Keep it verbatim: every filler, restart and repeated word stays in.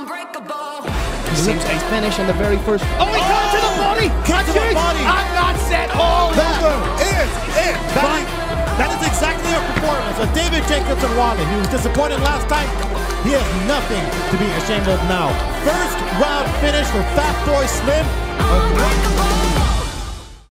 Unbreakable. Seems he's finished in the very first. Oh, he got oh, to the body! Kick to the body! I'm not set. Oh, that is it! That is, that is exactly a performance of David Jacobsson Wally. He was disappointed last time. He has nothing to be ashamed of now. First round finish for Fat Boy Slim. Unbreakable.